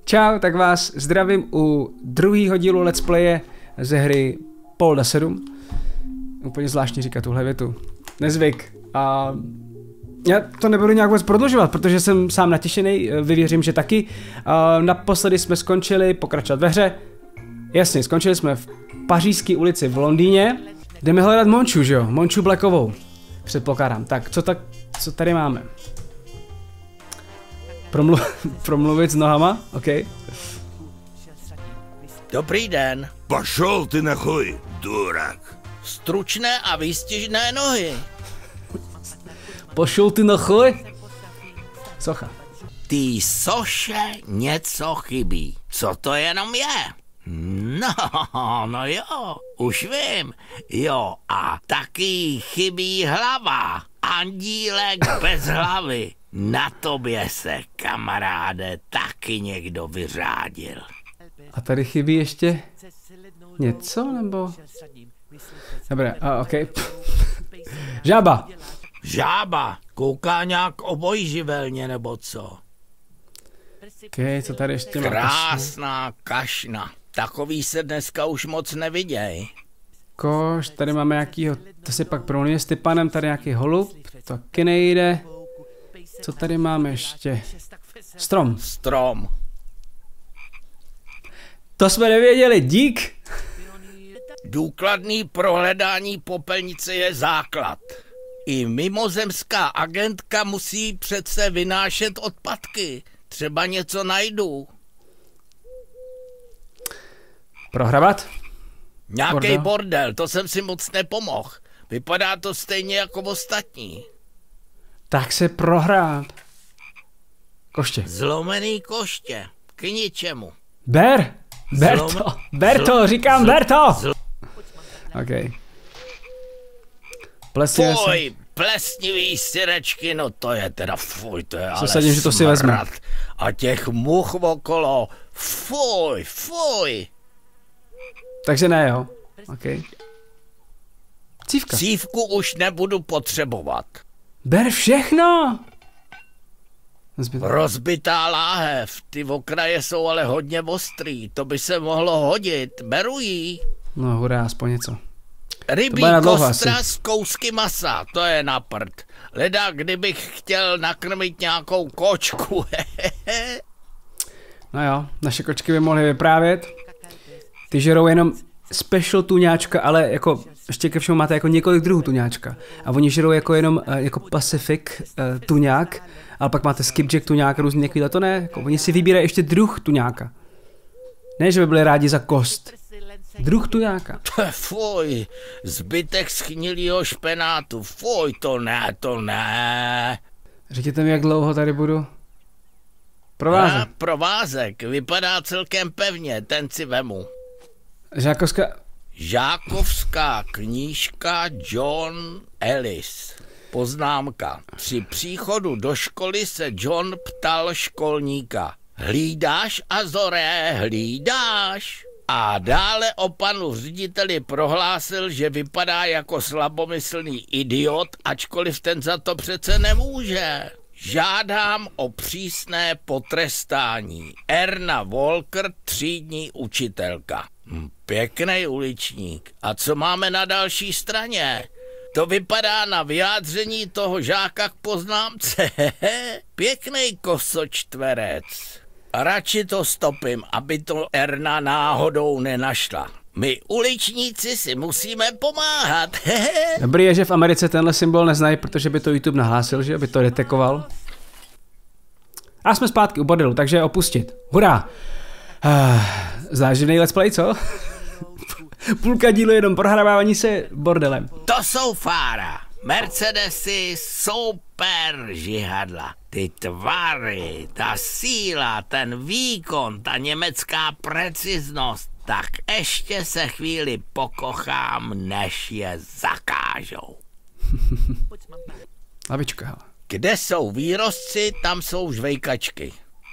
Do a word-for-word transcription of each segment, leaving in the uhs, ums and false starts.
Čau, tak vás zdravím u druhého dílu Let's Playe ze hry Polda sedm. Úplně zvláštní říkat tuhle větu. Nezvyk. A já to nebudu nějak moc prodlužovat, protože jsem sám natěšený, vy věřím, že taky. A naposledy jsme skončili pokračovat ve hře. Jasně, skončili jsme v Pařížské ulici v Londýně. Jdeme hledat Monču, že jo? Monču Blackovou. Předpokládám. Tak, co, tak, co tady máme? Promlu promluvit s nohama? OK. Dobrý den. Pošel ty na chuj, durak. Stručné a výstižné nohy. Pošel ty na chuj? Socha. Tý soše něco chybí. Co to jenom je? No, no jo, už vím. Jo, a taky chybí hlava. Andílek bez hlavy. Na tobě se, kamaráde, taky někdo vyřádil. A tady chybí ještě něco, nebo? Dobré, a ok. Žába. Žába, kouká nějak obojživelně, nebo co? Ok, co tady ještě má? Krásná kašna. Takový se dneska už moc neviděj. Koš, tady máme nějakýho, to si pak promluvíme s Typanem, tady nějaký holub, to taky nejde. Co tady máme ještě? Strom. Strom. To jsme nevěděli, dík. Důkladný prohledání popelnice je základ. I mimozemská agentka musí přece vynášet odpadky. Třeba něco najdu. Prohrabat? Nějaký Bordel. bordel, to jsem si moc nepomohl. Vypadá to stejně jako ostatní. Tak se prohrát. Koště. Zlomený koště. K ničemu. Ber! Ber Zlom... to! Ber to! Zl... Říkám, Zl... ber to! Zl... OK. Plesně Fuj, plesnivý syrečky, no to je teda fuj, to je ale sadím, že to si vezme. A těch much okolo, fuj, fuj. Takže ne, jo. OK. Cívka. Cívku už nebudu potřebovat. Ber všechno! Zbyt. Rozbitá láhev, ty okraje jsou ale hodně ostrý, to by se mohlo hodit, beru jí. No hurá, aspoň něco. Rybí kostra s kousky masa, to je na prd. Leda, kdybych chtěl nakrmit nějakou kočku. No jo, naše kočky by mohly vyprávět. Ty žerou jenom special tuňáčka, ale jako ještě ke všemu máte jako několik druhů tuňáčka. A oni žerou jako jenom jako Pacific uh, tuňák, ale pak máte skipjack tuňák, různý někdy, to ne, jako oni si vybírají ještě druh tuňáka. Ne, že by byli rádi za kost. Druh tuňáka. Fuj, zbytek schnilýho špenátu, fuj, to ne, to ne. Řekněte mi, jak dlouho tady budu provázet. A, provázek, vypadá celkem pevně, ten si vemu. Žákovská... Žákovská knížka John Ellis. Poznámka. Při příchodu do školy se John ptal školníka. Hlídáš, Azoré, hlídáš? A dále o panu řediteli prohlásil, že vypadá jako slabomyslný idiot, ačkoliv ten za to přece nemůže. Žádám o přísné potrestání. Erna Walker, třídní učitelka. Hm, pěkný uličník. A co máme na další straně? To vypadá na vyjádření toho žáka k poznámce. Pěkný kosočtverec. Radši to stopím, aby to Erna náhodou nenašla. My uličníci si musíme pomáhat. Dobrý je, že v Americe tenhle symbol neznají, protože by to YouTube nahlásil, že by to detekoval. A jsme zpátky u bordelu, takže opustit. Hurá! Uh, záživný let's play, co? Půlka dílu jenom prohrávání se bordelem. To jsou fára. Mercedesy, super žihadla. Ty tvary, ta síla, ten výkon, ta německá preciznost. Tak ještě se chvíli pokochám, než je zakážou. Lavička. Kde jsou výrozci, tam jsou žvejkačky.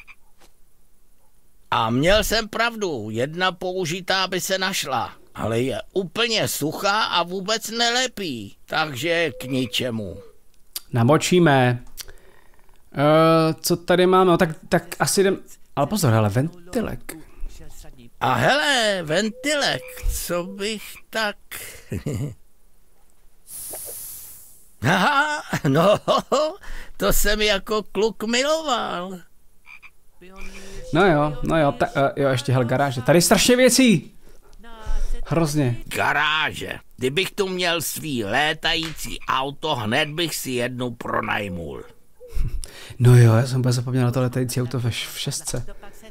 A měl jsem pravdu, jedna použitá by se našla, ale je úplně suchá a vůbec nelepí, takže k ničemu. Namočíme. Uh, co tady máme? No, tak, tak asi jdem... Ale pozor, hele, ventilek. A hele, ventilek, co bych tak... Aha, no, to jsem jako kluk miloval. No jo, no jo, ta, uh, jo, ještě hel garáže. Tady je strašně věcí. Hrozně. Garáže. Kdybych tu měl svý létající auto, hned bych si jednu pronajmul. No jo, já jsem úplně zapomněl na to létající auto ve š- v šestce.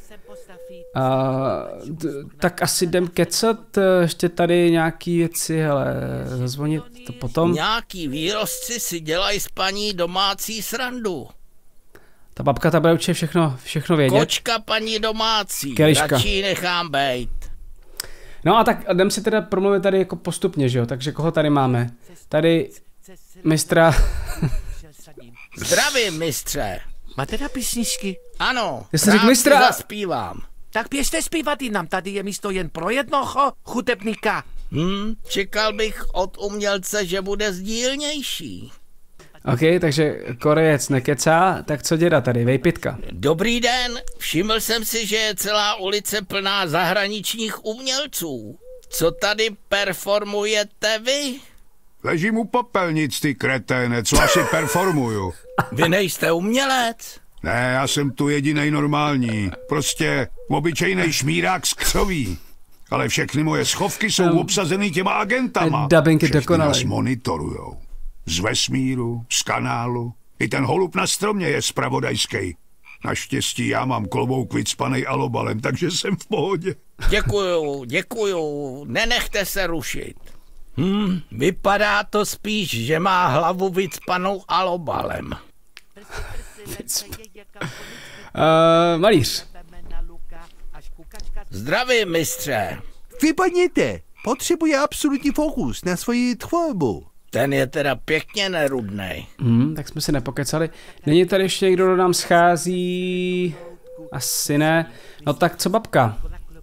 Uh, tak asi jdem kecat, ještě tady nějaký věci, hele, zazvonit to potom. Nějaký výrozci si dělají s paní domácí srandu. Ta babka ta bude určitě všechno, všechno vědět. Kočka paní domácí, Keliška. radši ji nechám bejt. No a tak jdem si teda promluvit tady jako postupně, že jo, takže koho tady máme? Tady mistra... Zdravím, mistře. Máte na písničky? Ano, Já jsem řekl rád mistra. si zaspívám. Tak běžte zpívat i nám, tady je místo jen pro jednoho hudebníka. Hm, čekal bych od umělce, že bude sdílnější. OK, takže Korejec nekecá, tak co děda tady, vejpitka. Dobrý den, všiml jsem si, že je celá ulice plná zahraničních umělců. Co tady performujete vy? Ležím u popelnic, ty kreténe, co asi performuju. Vy nejste umělec? Ne, já jsem tu jedinej normální. Prostě obyčejnej šmírák z křoví. Ale všechny moje schovky jsou Um, obsazený těma agentama. dubbing je Všechny dokonalý. nás monitorujou. Z vesmíru, z kanálu. I ten holub na stromě je zpravodajský. Naštěstí já mám klobouk vycpanej alobalem, takže jsem v pohodě. Děkuju, děkuju, nenechte se rušit. Hm, vypadá to spíš, že má hlavu vycpanou alobalem. Uh, malíř. Zdravím, mistře. Vypadněte, potřebuje absolutní fokus na svoji tvorbu. Ten je teda pěkně nerudnej. Hmm, tak jsme si nepokecali. Není tady ještě někdo, kdo nám schází? Asi ne. No tak co babka?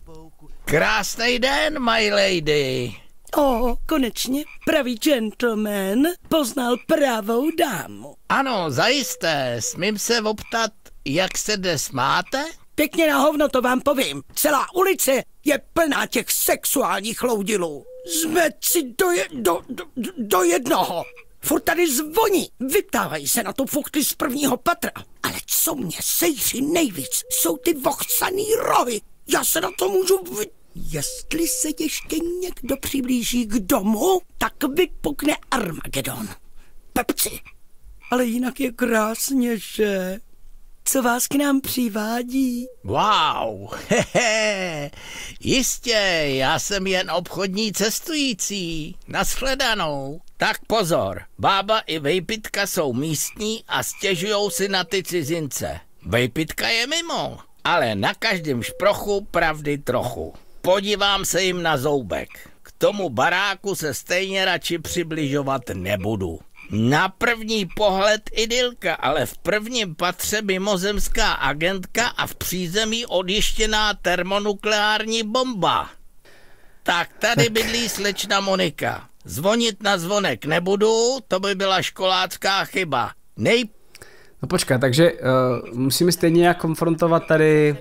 Krásný den, my lady. O, konečně pravý gentleman poznal pravou dámu. Ano, zajisté, smím se optat, jak se dnes máte? Pěkně na hovno to vám povím. Celá ulice je plná těch sexuálních loudilů. Jsme si do, je, do, do, do jednoho. Furt tady zvoní. Vyptávají se na to fuchty z prvního patra. Ale co mě sejří nejvíc, jsou ty vochcaný rohy. Já se na to můžu vy... Jestli se ještě někdo přiblíží k domu, tak vypukne Armagedon. Pepci. Ale jinak je krásně, že? Co vás k nám přivádí? Wow, hehe, jistě, já jsem jen obchodní cestující, nashledanou. Tak pozor, bába i vejpitka jsou místní a stěžujou si na ty cizince. Vejpitka je mimo, ale na každém šprochu pravdy trochu. Podívám se jim na zoubek. K tomu baráku se stejně radši přibližovat nebudu. Na první pohled idylka, ale v prvním patře mimozemská agentka a v přízemí odjištěná termonukleární bomba. Tak tady bydlí slečna Monika. Zvonit na zvonek nebudu, to by byla školácká chyba. Nej... No počkej, takže uh, musíme stejně nějak konfrontovat tady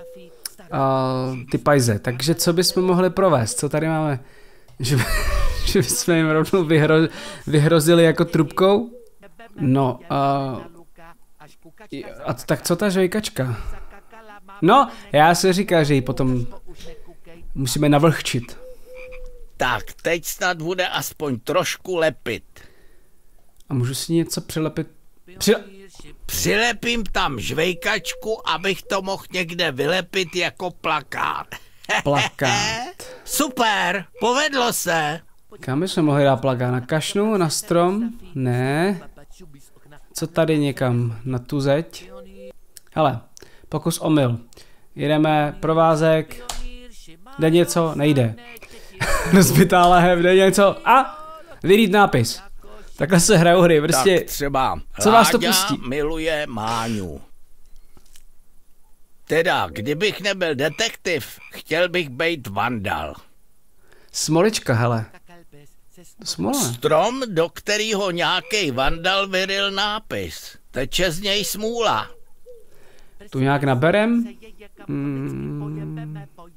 uh, ty pajze. Takže co bychom mohli provést? Co tady máme? Že, že bychom jim rovnou vyhro, vyhrozili jako trubkou? No, uh, a tak co ta žvejkačka? No, já se říká, že ji potom musíme navlhčit. Tak, teď snad bude aspoň trošku lepit. A můžu si něco přilepit? Při... Přilepím tam žvejkačku, abych to mohl někde vylepit jako plakát. Plakát. Super, povedlo se. Kam bychom mohli dát plakát? Na kašnu? Na strom? Ne. Co tady někam? Na tu zeď? Hele, pokus omyl. Jedeme provázek. Jde něco? Nejde. Rozbitá lahev, jde něco? A vyrýt nápis. Takhle se hrajou hry, prostě. Tak třeba Co vás to Láďa pustí? miluje Máňu. Teda, kdybych nebyl detektiv, chtěl bych být vandal. Smolička, hele. Smola. Strom, do kterého nějaký vandal vyril nápis. Teče z něj smůla. tu nějak naberem. Mm.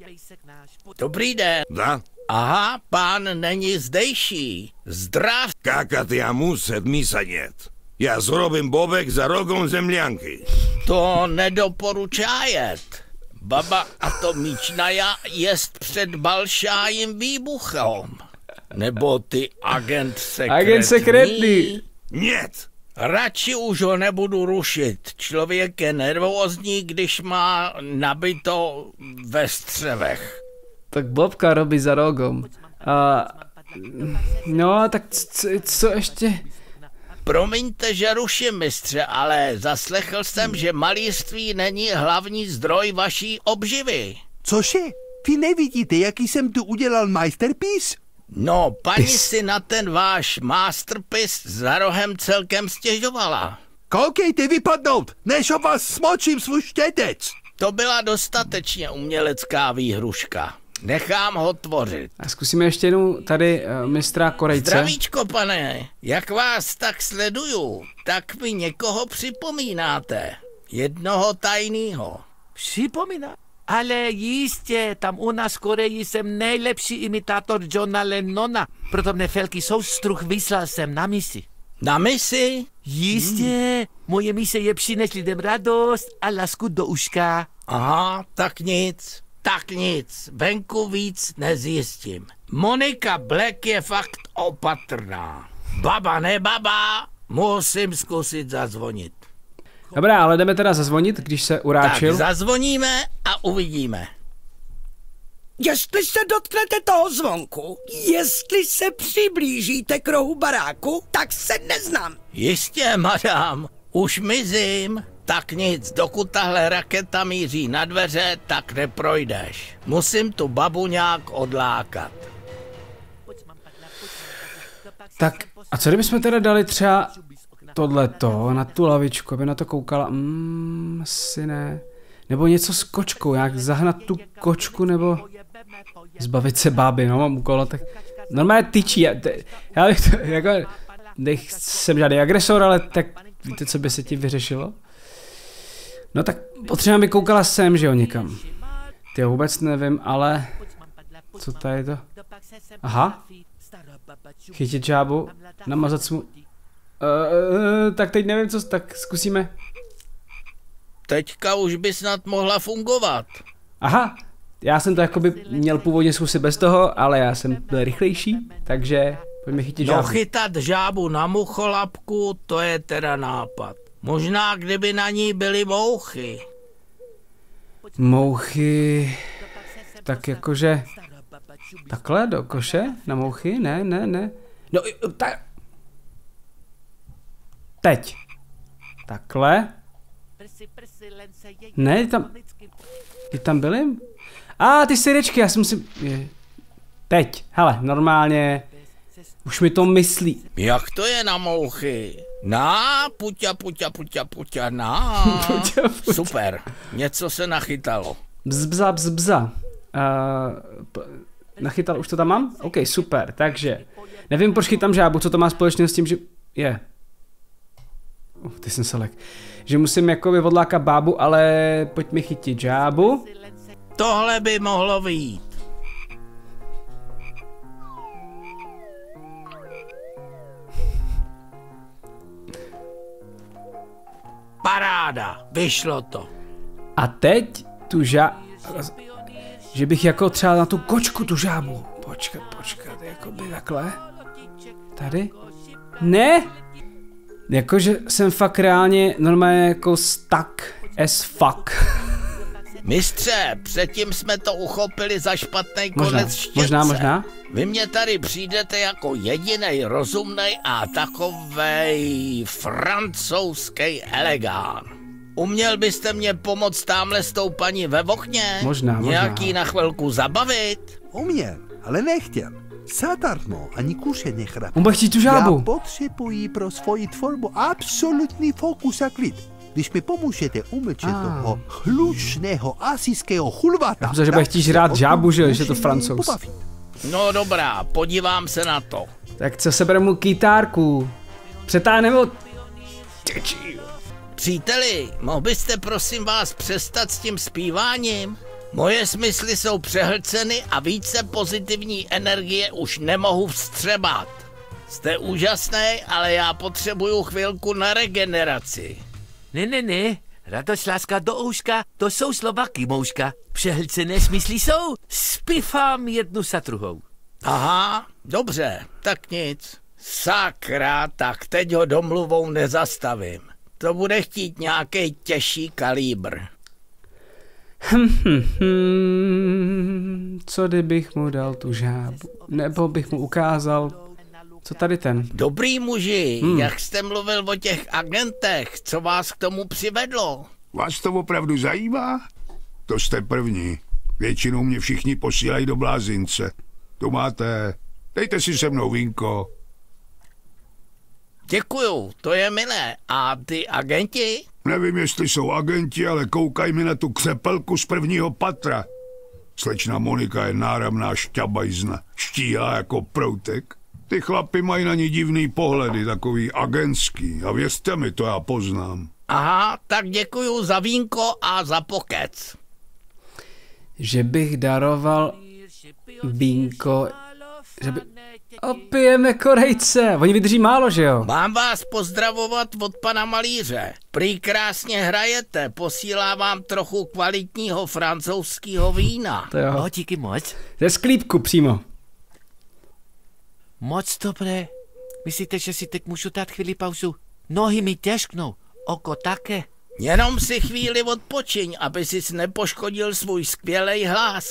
Dobrý den. Да? Aha, pán není zdejší. Zdrav. Кака я мусет миса нет. Я зробим бобек за рогом землянки. To nedoporučá jet. Baba atomičnaja jest před balšájím výbuchom. Nebo ty agent sekretní. Agent sekretní. Нет. Radši už ho nebudu rušit. Člověk je nervózní, když má nabito ve střevech. Tak Bobka robí za rogom. A, no, tak co, co ještě? Promiňte, že ruším, mistře, ale zaslechl jsem, že malířství není hlavní zdroj vaší obživy. Cože? Vy nevidíte, jaký jsem tu udělal masterpiece? No, paní si na ten váš masterpiece za rohem celkem stěžovala. Koukejte vypadnout, než o vás smočím svůj štětec. To byla dostatečně umělecká výhruška. Nechám ho tvořit. A zkusíme ještě jednou tady uh, mistra Korejce. Zdravíčko, pane. Jak vás tak sleduju, tak mi někoho připomínáte. Jednoho tajného. Připomíná? Ale jistě, tam u nás v Koreji jsem nejlepší imitátor Johna Lennona, proto mne velký soustruh vyslal jsem na misi. Na misi? Jistě, hmm. moje mise je přinést lidem radost a lásku do uška. Aha, tak nic. Tak nic, venku víc nezjistím. Monika Black je fakt opatrná. Baba ne baba, musím zkusit zazvonit. Dobrá, ale jdeme teda zazvonit, když se uráčil. Tak zazvoníme a uvidíme. Jestli se dotknete toho zvonku, jestli se přiblížíte k rohu baráku, tak se neznám. Jistě, madam, už mizím. Tak nic, dokud tahle raketa míří na dveře, tak neprojdeš. Musím tu babu nějak odlákat. Tak a co kdybychom teda dali třeba tohleto na tu lavičku, aby na to koukala? Mmm, asi ne. Nebo něco s kočkou, jak zahnat tu kočku, nebo zbavit se báby, no, mám úkol, tak normálně tyčí, já, já bych to, jako, nejsem žádný agresor, ale tak víte, co by se ti vyřešilo? No tak potřeba, aby koukala sem, že jo, někam. Ty jo, vůbec nevím, ale co tady to? Aha. Chytit žábu, namazat smu... Uh, uh, tak teď nevím, co, tak zkusíme. Teďka už by snad mohla fungovat. Aha, já jsem to jakoby měl původně zkusit bez toho, ale já jsem byl rychlejší, takže pojďme chytit žábu. No chytat žábu na mucholapku, to je teda nápad. Možná kdyby na ní byly mouchy. Mouchy... Tak jakože... Takhle do koše? Na mouchy? Ne, ne, ne. No, tak... Teď. Takhle. Ne, tam... Ty tam byly? A ah, ty syrečky, já jsem si... Je. Teď, hele, normálně... Už mi to myslí. Jak to je na mouchy? Na, puťa, puťa, puťa, puťa, na. puťa, puťa. Super, něco se nachytalo. Bzbza, bzbza. Uh, nachytal, už to tam mám? OK, super, takže... Nevím, proč chytám žábu, co to má společného s tím, že... Je. Uh, ty jsem se lek. Že musím jakoby odlákat bábu, ale pojďme chytit žábu. Tohle by mohlo vyjít. Paráda, vyšlo to. A teď tu žá... Že bych jako třeba na tu kočku tu žábu. Počkat, počkat, jakoby takhle. Tady? Ne! Jakože jsem fakt reálně normálně jako stuck as fuck. Mistře, předtím jsme to uchopili za špatný Možná, konec štětce. možná, možná. Vy mě tady přijdete jako jedinej rozumnej a takovej francouzský elegán. Uměl byste mě pomoct tamhle s tou paní ve okně? Možná, možná. Nějaký na chvilku zabavit? Uměl, ale nechtěl. Zadarmo ani kuře nechrapí. On bude chtít tu žábu. Já potřebuji pro svoji tvorbu absolutní fokus a klid. Když mi pomůžete umlčet Ah. toho hlučného asijského hulvata... Já že bude chtít žrát žábu, že jo, když je to Francouz. No dobrá, podívám se na to. Tak co, sebere mu kytárku. Přetáhneme ho. Příteli, mohl byste prosím vás přestat s tím zpíváním? Moje smysly jsou přehlceny a více pozitivní energie už nemohu vstřebat. Jste úžasný, ale já potřebuju chvilku na regeneraci. Ne, ne, ne. Radost, láska do ouška, to jsou slova kymouška. Přehlcené smysly jsou. Spívám jednu za druhou. Aha, dobře, tak nic. Sakra, tak teď ho domluvou nezastavím. To bude chtít nějaký těžší kalibr. Hm, hm, hm. Co kdybych mu dal tu žábu? Nebo bych mu ukázal, co tady ten? Dobrý muži, Hmm. jak jste mluvil o těch agentech, co vás k tomu přivedlo? Vás to opravdu zajímá? To jste první. Většinou mě všichni posílají do blázince. Tu máte. Dejte si se mnou vínko. Děkuju, to je milé. A ty agenti? Nevím, jestli jsou agenti, ale koukaj mi na tu křepelku z prvního patra. Slečna Monika je náramná šťabajzna, štíhlá jako proutek. Ty chlapi mají na ní divný pohledy, takový agentský. A věřte mi, to já poznám. Aha, tak děkuju za vínko a za pokec. Že bych daroval vínko, že by... Opijeme Korejce. Oni vydrží málo, že jo? Mám vás pozdravovat od pana malíře. Prý krásně hrajete, posílá vám trochu kvalitního francouzského vína. To jo. No, díky moc. Ze sklípku přímo. Moc dobré. Myslíte, že si teď můžu dát chvíli pauzu? Nohy mi těžknou, oko také. Jenom si chvíli odpočiň, aby sis nepoškodil svůj skvělej hlas.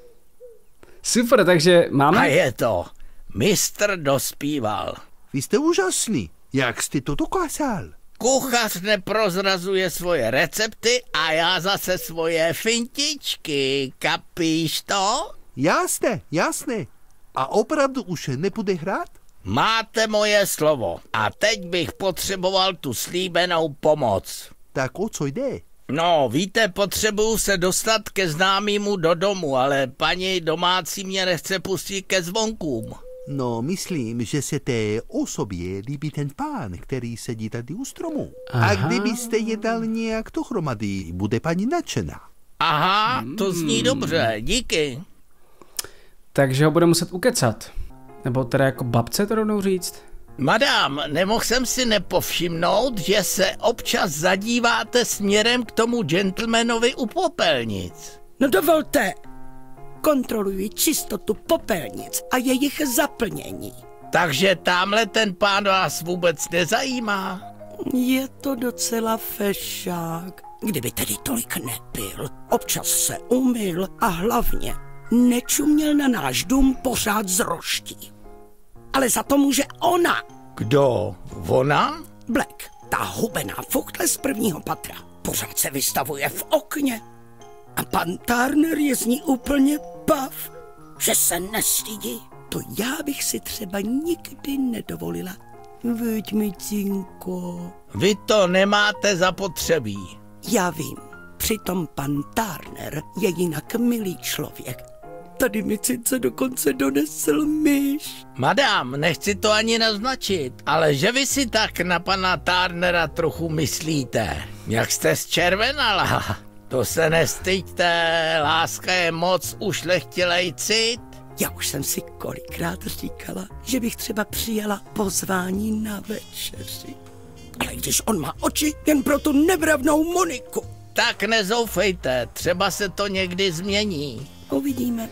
Super, takže máme? A je to. Mistr dospíval. Vy jste úžasný. Jak jste to dokázal? Kuchař neprozrazuje svoje recepty a já zase svoje fintičky. Kapíš to? Jasné, jasné. A opravdu už nebude hrát? Máte moje slovo. A teď bych potřeboval tu slíbenou pomoc. Tak o co jde? No, víte, potřebuju se dostat ke známýmu do domu, ale paní domácí mě nechce pustit ke zvonkům. No, myslím, že se té osobě líbí ten pán, který sedí tady u stromu. Aha. A kdybyste je dal nějak dohromady, bude paní nadšená. Aha, to zní dobře, díky. Takže ho bude muset ukecat. Nebo teda jako babce to rovnou říct. Madám, nemohl jsem si nepovšimnout, že se občas zadíváte směrem k tomu gentlemanovi u popelnic. No dovolte, kontroluji čistotu popelnic a jejich zaplnění. Takže tamhle ten pán vás vůbec nezajímá? Je to docela fešák. Kdyby tedy tolik nepil, občas se umyl a hlavně nečuměl na náš dům pořád z roští. Ale za to může ona. Kdo? Ona? Black, ta hubená fuchtle z prvního patra. Pořád se vystavuje v okně. A pan Turner je z ní úplně bav, že se nestydí. To já bych si třeba nikdy nedovolila. Veď mi, cinko. Vy to nemáte zapotřebí. Já vím, přitom pan Turner je jinak milý člověk. Tady mi cince dokonce donesl myš. Madám, nechci to ani naznačit, ale že vy si tak na pana Turnera trochu myslíte. Jak jste zčervenala. To se nestyďte, láska je moc ušlechtilej cit. Já už jsem si kolikrát říkala, že bych třeba přijala pozvání na večeři. Ale když on má oči jen pro tu nevravnou Moniku. Tak nezoufejte, třeba se to někdy změní. Uvidíme.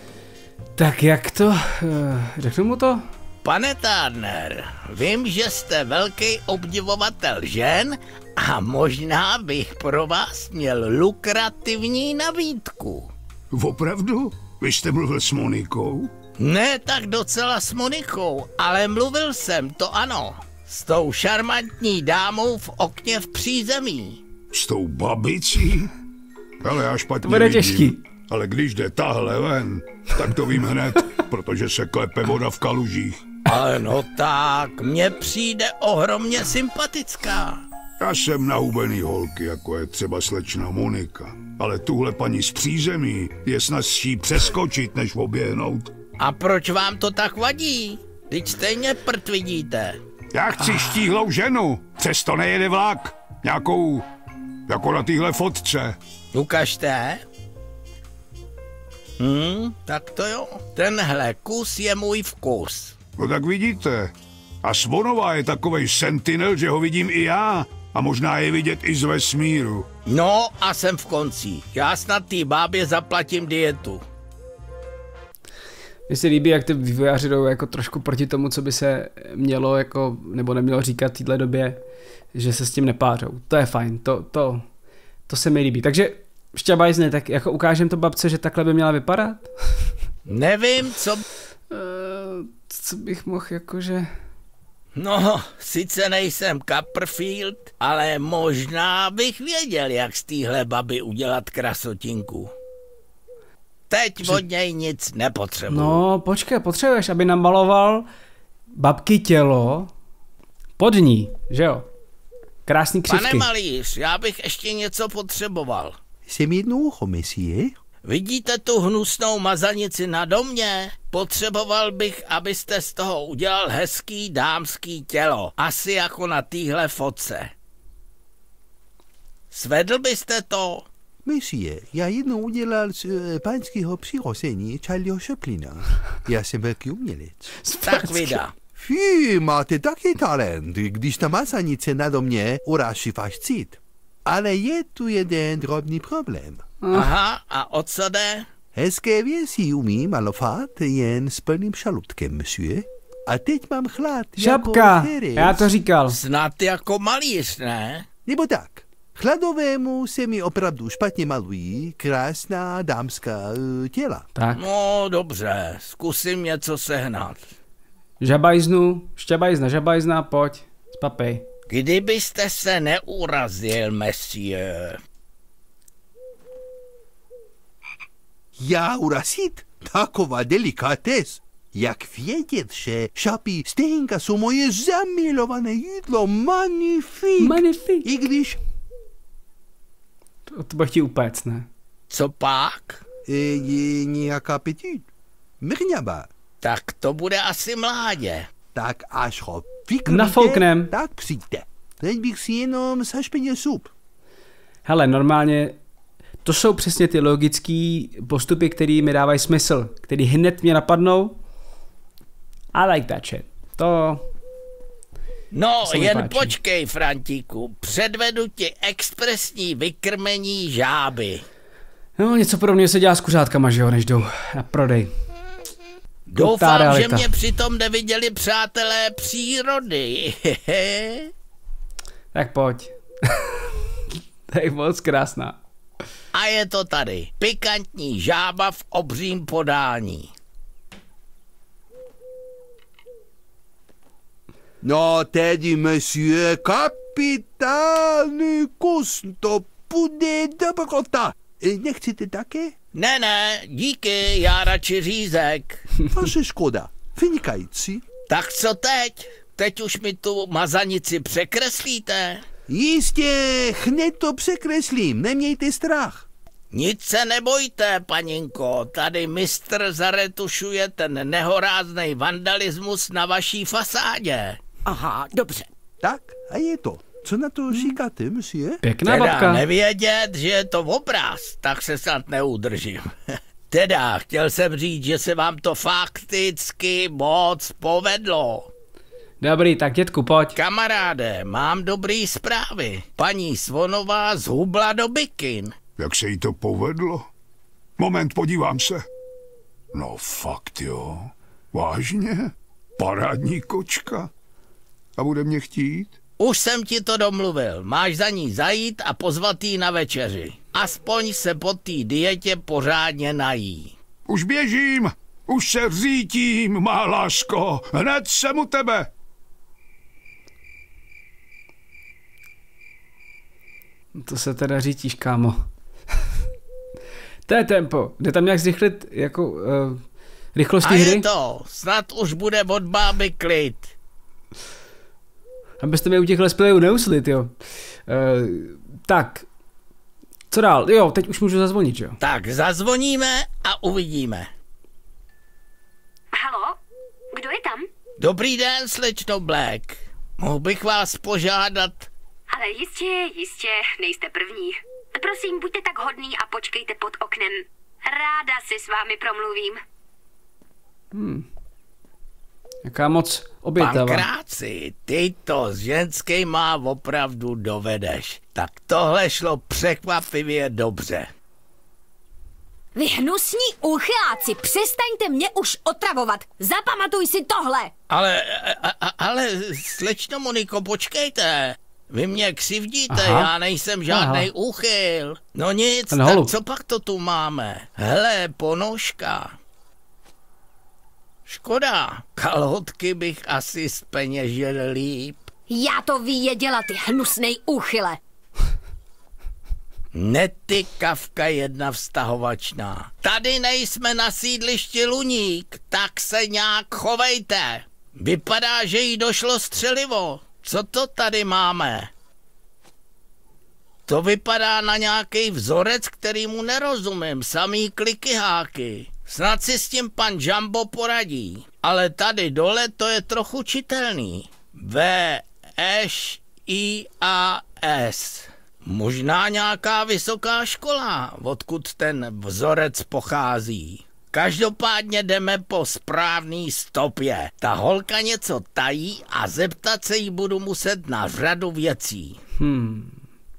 Tak jak to? Uh, řeknu mu to? Pane Turner, vím, že jste velký obdivovatel žen a možná bych pro vás měl lukrativní nabídku. Opravdu? Vy jste mluvil s Monikou? Ne tak docela s Monikou, ale mluvil jsem, to ano. S tou šarmantní dámou v okně v přízemí. S tou babicí? Ale já špatně To bude vidím. těžký. Ale když jde tahle ven, tak to vím hned, protože se klepe voda v kalužích. Ale no tak, mně přijde ohromně sympatická. Já jsem na hubený holky, jako je třeba slečna Monika. Ale tuhle paní z přízemí je snazší přeskočit, než oběhnout. A proč vám to tak vadí? Teď stejně prd vidíte. Já chci štíhlou ženu, přesto nejede vlak. Nějakou Jako na téhle fotce. Ukažte. Hm, tak to jo. Tenhle kus je můj vkus. No tak vidíte. A Svonová je takovej sentinel, že ho vidím i já. A možná je vidět i z vesmíru. No a jsem v konci. Já snad té bábě zaplatím dietu. Mně se líbí, jak ty vývojáři jdou jako trošku proti tomu, co by se mělo jako, nebo nemělo říkat v této době, že se s tím nepářou. To je fajn, to, to, to se mi líbí. Takže šťabajzne, tak jako ukážem to babce, že takhle by měla vypadat? Nevím, co... Uh, co bych mohl jakože... No, sice nejsem Copperfield, ale možná bych věděl, jak z téhle baby udělat krasotinku. Teď od něj nic nepotřebuji. No, počkej, potřebuješ, aby namaloval babky tělo pod ní, že jo? Krásný křivky. Pane malíř, já bych ještě něco potřeboval. Jsem jedno ucho, monsieur. Vidíte tu hnusnou mazanici na domě? Potřeboval bych, abyste z toho udělal hezký dámský tělo. Asi jako na téhle fotce. Svedl byste to? Monsieur, já jednou udělal z uh, pánského přirození Charlieho Chaplina. Já jsem velký umělec. Tak vida. Fy, máte taky talent, když ta masanice na domě uráží váš cit. Ale je tu jeden drobný problém. Aha, a o co jde? Hezké věci umí malovat jen s plným žaludkem, monsieur. A teď mám chlad Žabka, jako herec. já to říkal. Snad jako malíř, ne? Nebo tak. Chladovému se mi opravdu špatně malují krásná dámská uh, těla. Tak. No, dobře, zkusím něco sehnat. Žabajznu, šťabajzna, žabajzna, pojď, spapej. Kdybyste se neurazil, monsieur. Já urazit? Taková delikates. Jak vědět, že šapí stejnka jsou moje zamilované jídlo, magnifik. Magnifik. I když... To, to bych ti upéct, ne? Co pak? E, je nějaká apetit. Mrňaba. Tak to bude asi mládě. Tak až ho vykryjte, Nafouknem. tak přijďte. Teď bych si jenom zašpinil sup. Hele, normálně to jsou přesně ty logické postupy, které mi dávají smysl, které hned mě napadnou. I like that shit. To... No, to jen páči. počkej, Frantíku, předvedu ti expresní vykrmení žáby. No, něco podobného se dělá s kuřátkama, že jo, než jdou na prodej. Doufám, že realita. mě přitom neviděli přátelé přírody. Tak pojď. To je moc krásná. A je to tady. Pikantní žába v obřím podání. No tedy, monsieur, kapitální kus, to bude dobrota. E, nechcete také? Ne, ne, díky, já radši řízek. Vaše škoda. Vynikající. Tak co teď? Teď už mi tu mazanici překreslíte? Jistě, hned to překreslím, nemějte strach. Nic se nebojte, paninko, tady mistr zaretušuje ten nehoráznej vandalismus na vaší fasádě. Aha, dobře. Tak, a je to. Co na to říkáte, monsieur? Pěkná Teda babka. nevědět, že je to obraz, tak se snad neudržím. Teda, chtěl jsem říct, že se vám to fakticky moc povedlo. Dobrý, tak dětku, pojď. Kamaráde, mám dobrý zprávy. Paní Svonová zhubla do bikin. Jak se jí to povedlo? Moment, podívám se. No fakt jo. Vážně? Parádní kočka. A bude mě chtít? Už jsem ti to domluvil. Máš za ní zajít a pozvat jí na večeři. Aspoň se po té dietě pořádně nají. Už běžím. Už se řítím, má lásko. Hned jsem u tebe. To se teda řítíš, kámo. To je tempo. Jde tam nějak zrychlit jako uh, rychlost A té hry? je to. Snad už bude od báby klid. Abyste mě u těch let's playů neuslit, jo. Uh, tak. Co dál? Jo, teď už můžu zazvonit, jo. Tak zazvoníme a uvidíme. Halo? Kdo je tam? Dobrý den, slečno Black. Mohl bych vás požádat? Ale jistě, jistě, nejste první. Prosím, buďte tak hodný a počkejte pod oknem. Ráda si s vámi promluvím. Hmm. Jaká moc obětavá. Pankráci, ty to s ženskýma opravdu dovedeš. Tak tohle šlo překvapivě dobře. Vy hnusní úchyláci, přestaňte mě už otravovat. Zapamatuj si tohle. Ale, a, a, ale, slečno Moniko, počkejte. Vy mě křivdíte, Aha. já nejsem žádnej Aha. úchyl. No nic, Ten tak holub. co pak to tu máme? Hele, ponožka. Škoda, kalhotky bych asi zpeněžil líp. Já to věděla, ty hnusnej úchyle. Netykavka jedna vztahovačná. Tady nejsme na sídlišti Luník, tak se nějak chovejte. Vypadá, že jí došlo střelivo. Co to tady máme? To vypadá na nějaký vzorec, kterýmu nerozumím. Samý klikyháky. Snad si s tím pan Jumbo poradí. Ale tady dole to je trochu čitelný. V, Š, I, A, S. Možná nějaká vysoká škola, odkud ten vzorec pochází. Každopádně jdeme po správný stopě. Ta holka něco tají a zeptat se jí budu muset na řadu věcí. Hmm.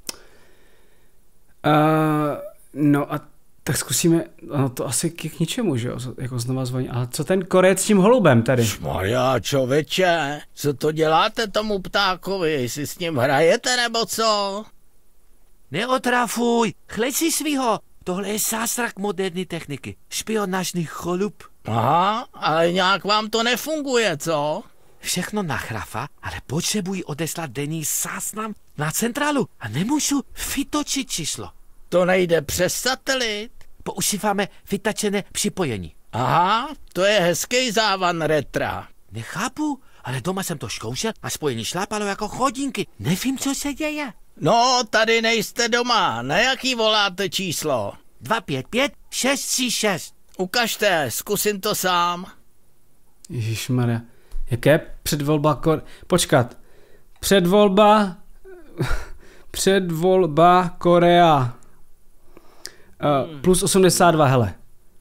Uh, no a tak zkusíme, no to asi k, k ničemu, že jo, jako znova zvoní. Ale co ten Korec s tím holubem tady? Maja, čověče, co to děláte tomu ptákovi? Si s ním hrajete nebo co? Neotrafuj, chleď si svýho. Tohle je zázrak moderní techniky. Špionážní cholub. Aha, ale nějak vám to nefunguje, co? Všechno na chrafa, ale potřebuji odeslat denní záznam na centrálu a nemůžu vytočit číslo. To nejde přes satelit. Používáme vytačené připojení. Aha, to je hezký závan retra. Nechápu, ale doma jsem to zkoušel a spojení šlápalo jako chodinky. Nevím, co se děje. No, tady nejste doma. Na jaký voláte číslo? dva pět pět šest tři šest. Ukažte, zkusím to sám. Ježišmarja. Jaké předvolba kor... Počkat. Předvolba... Předvolba Korea. Uh, plus osmdesát dva, hele.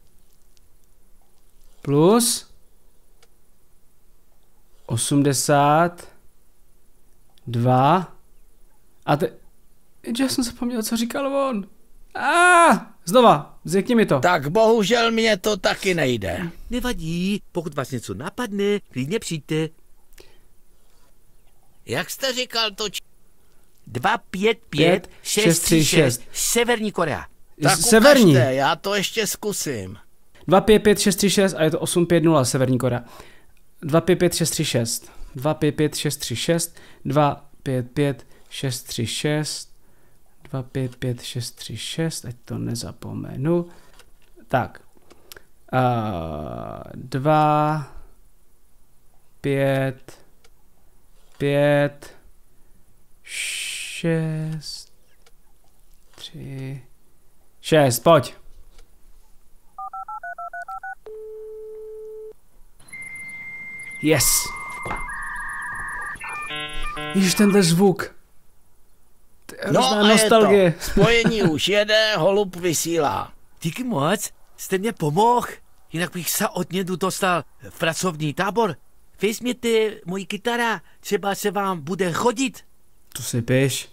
Plus... osmdesát dva... A te... Já jsem zapomněl, co říkal on. Ah, znova, řekni mi to. Tak bohužel mě to taky nejde. Nevadí, pokud vás něco napadne, klidně přijďte. Jak jste říkal to č... dva pět pět šest tři šest. Severní Korea. Tak Severní. Ukažte, já to ještě zkusím. dva pět pět šest tři šest a je to osm pět nula Severní Korea. dva pět pět šest tři šest. dva pět pět šest tři šest. dva pět pět šest tři šest. dva pět pět šest tři šest, ať to nezapomenu. Tak. Uh, dva, pět, pět, šest, tři, šest, pojď. Yes. Ježiš, tenhle zvuk. No a nostalgie. Je to. Spojení už jede, holub vysílá. Díky moc, jste mě pomohl. Jinak bych se od nědu dostal v pracovní tábor. Vezměte moji kytara, třeba se vám bude chodit. To si píš.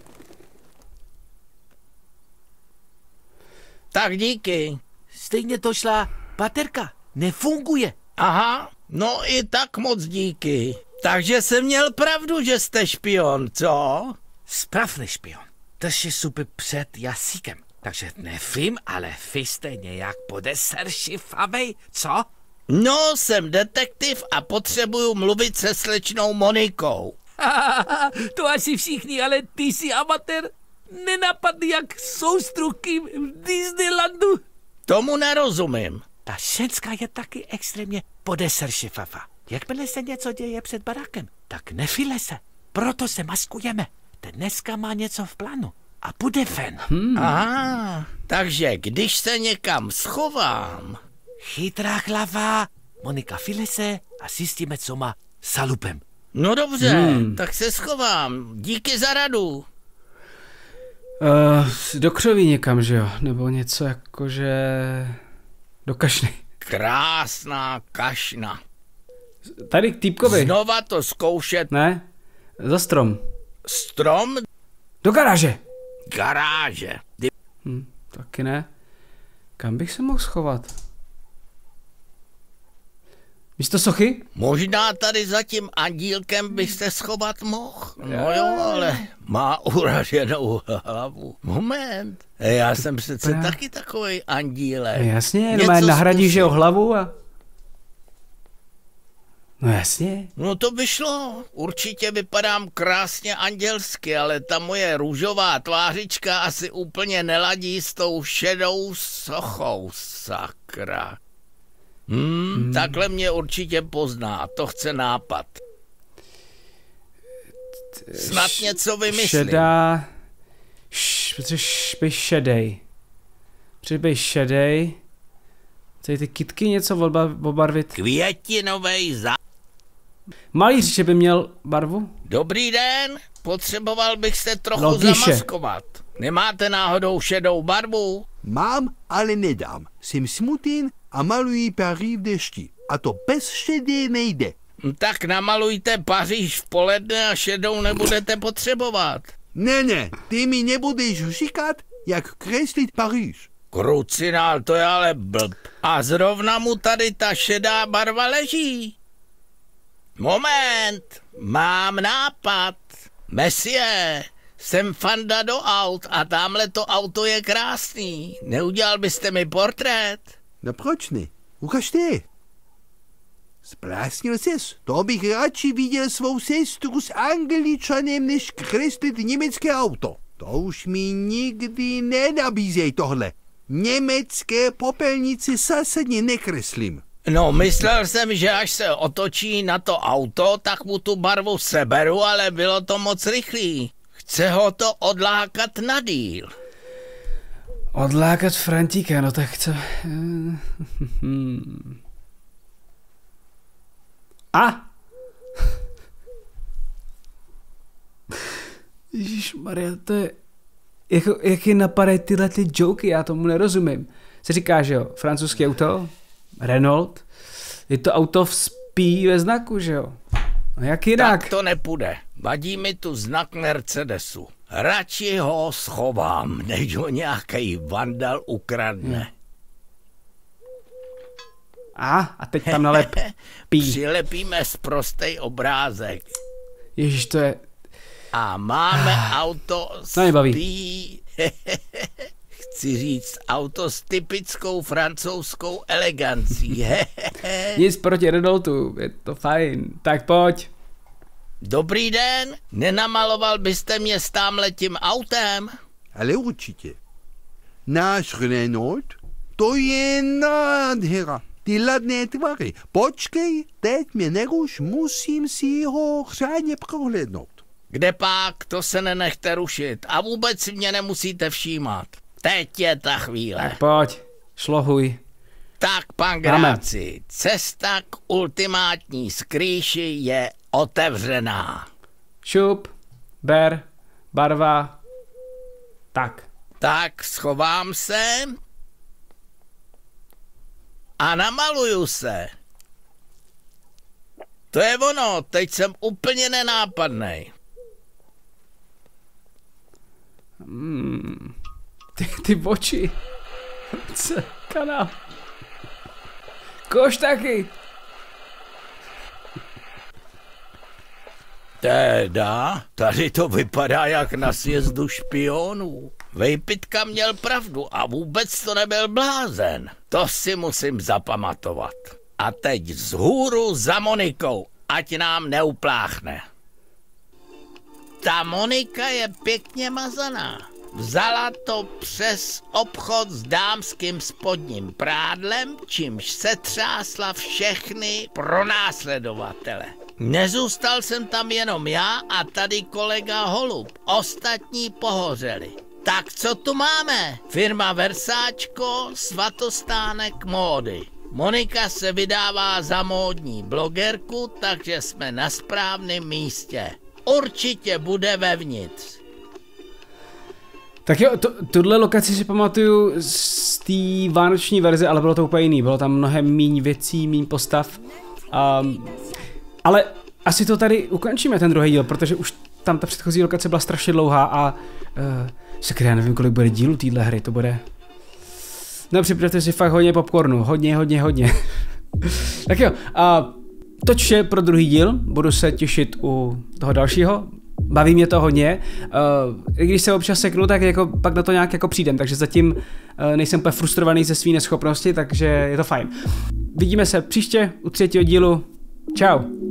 Tak díky. Stejně to šla baterka. Nefunguje. Aha, no i tak moc díky. Takže jsem měl pravdu, že jste špion, co? Správný špion. Drží zuby před jazykem. Takže nevím, ale vy jste nějak podezřívavej, co? No, jsem detektiv a potřebuju mluvit se slečnou Monikou. To asi všichni, ale ty jsi amatér. Nenapadl jak soustruky v Disneylandu. Tomu nerozumím. Ta ženská je taky extrémně podezřívavá. Jakmile se něco děje před barákem, tak nefile se. Proto se maskujeme. Dneska má něco v plánu a bude ven. Hmm. Aha, takže když se někam schovám... Chytrá hlava. Monika file se a zjistíme, co má s halupem. No dobře, Hmm. tak se schovám. Díky za radu. Uh, do křoví někam, že jo? Nebo něco jako, že... Do kašny. Krásná kašna. Tady k týpkovi. Znova to zkoušet. Ne? Za strom. Strom? Do garáže. Garáže. Ty... Hm, taky ne. Kam bych se mohl schovat? Místo sochy? Možná tady za tím andílkem byste schovat mohl. No jo, ale má uraženou hlavu. Moment. Já jsem přece Pra... taky takovej andílek. No jasně, no má nahradí, že o hlavu a... No jasně. No to by šlo. Určitě vypadám krásně andělsky, ale ta moje růžová tvářička asi úplně neladí s tou šedou sochou, sakra. Hmm, hmm. Takhle mě určitě pozná, to chce nápad. Snad něco vymyslím. Šedá... Š... Potřebuješ šedej. Potřebuješ šedej. Tady ty kytky něco obarvit. Květinovej za... Malíř by měl barvu? Dobrý den, potřeboval bych se trochu Logiše. zamaskovat. Nemáte náhodou šedou barvu? Mám, ale nedám. Jsem smutný a maluji Paříž v dešti. A to bez šedé nejde. Tak namalujte Paříž v poledne a šedou nebudete potřebovat. Ne, ne, ty mi nebudeš říkat, jak kreslit Paříž. Krucinál, to je ale blb. A zrovna mu tady ta šedá barva leží. Moment, mám nápad. Messie, jsem fanda do aut a tamhle to auto je krásný. Neudělal byste mi portrét? No proč ne? Ukažte. Splásnil ses, to bych radši viděl svou sestru s Angličanem, než kreslit německé auto. To už mi nikdy nenabízej tohle. Německé popelnice zásadně nekreslím. No, myslel jsem, že až se otočí na to auto, tak mu tu barvu seberu, ale bylo to moc rychlý. Chce ho to odlákat na díl. Odlákat Frantíka, no tak co... A! Ježišmarja, to je... Jako, jak je napadají tyhle ty joky, já tomu nerozumím. Se říká, že jo, francouzské auto, Renault, je to auto v spí ve znaku, že jo. No jak jinak? Tak to nepůjde. Vadí mi tu znak Mercedesu. Radši ho schovám, než ho nějaký vandal ukradne. Hmm. A, a teď tam nalep pí. Přilepíme sprostej obrázek. Ježíš, to je... A máme auto s pí... Chci říct, auto s typickou francouzskou elegancí. Nic proti Renaultu, je to fajn. Tak pojď. Dobrý den, nenamaloval byste mě s támhletím autem? Ale určitě. Náš Renault, to je nádhera. Ty ladné tvary. Počkej, teď mě neruš, musím si ho řádně prohlédnout. Kde pak, to se nenechte rušit a vůbec si mě nemusíte všímat. Teď je ta chvíle. Tak pojď, šlohuj. Tak, pan Gráci, cesta k ultimátní skrýši je otevřená. Šup, ber, barva, tak. Tak, schovám se a namaluju se. To je ono, teď jsem úplně nenápadnej. Hmm. Ty, ty oči. Co? Kanál. Koš taky. Teda, tady to vypadá jak na sjezdu špionů. Vejpitka měl pravdu a vůbec to nebyl blázen. To si musím zapamatovat. A teď vzhůru za Monikou, ať nám neupláchne. Ta Monika je pěkně mazaná. Vzala to přes obchod s dámským spodním prádlem, čímž se třásla všechny pronásledovatele. Nezůstal jsem tam jenom já a tady kolega Holub. Ostatní pohořeli. Tak co tu máme? Firma Versáčko, svatostánek módy. Monika se vydává za módní blogerku, takže jsme na správném místě. Určitě bude vevnitř. Tak jo, to, tuhle lokaci si pamatuju z té vánoční verze, ale bylo to úplně jiný. Bylo tam mnohem míň věcí, míň postav. Um, ale asi to tady ukončíme, ten druhý díl, protože už tam ta předchozí lokace byla strašně dlouhá a uh, sakra, já nevím, kolik bude dílů téhle hry, to bude... No, připravte si fakt hodně popcornu, hodně, hodně, hodně. Tak jo, a to vše pro druhý díl, budu se těšit u toho dalšího, baví mě to hodně, uh, i když se občas seknu, tak jako pak na to nějak jako přijdem, takže zatím uh, nejsem úplně frustrovaný ze svý neschopnosti, takže je to fajn. Vidíme se příště u třetího dílu, čau.